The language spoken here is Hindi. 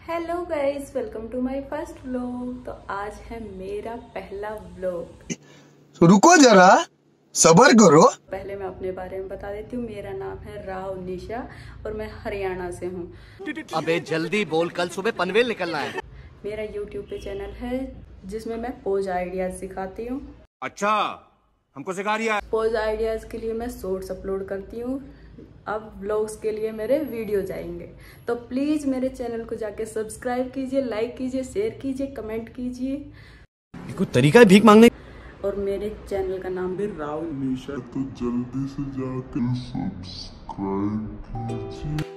Hello guys, welcome to my first vlog. तो आज है मेरा पहला व्लॉग। तो रुको जरा, सब्र करो। पहले मैं अपने बारे में बता देती हूँ। मेरा नाम है राव निशा और मैं हरियाणा से हूँ। अबे जल्दी बोल, कल सुबह पनवेल निकलना है। मेरा यूट्यूब पे चैनल है जिसमें मैं पोज आइडियाज सिखाती हूँ। अच्छा, हमको सिखा रिया। पोज आइडियाज के लिए मैं शॉर्ट्स अपलोड करती हूँ। अब व्लॉग्स के लिए मेरे वीडियो जाएंगे, तो प्लीज मेरे चैनल को जाके सब्सक्राइब कीजिए, लाइक कीजिए, शेयर कीजिए, कमेंट कीजिए। कोई तरीका है भीख मांगने? और मेरे चैनल का नाम भी राव निशा, तो जल्दी से जाकर सब्सक्राइब कीजिए।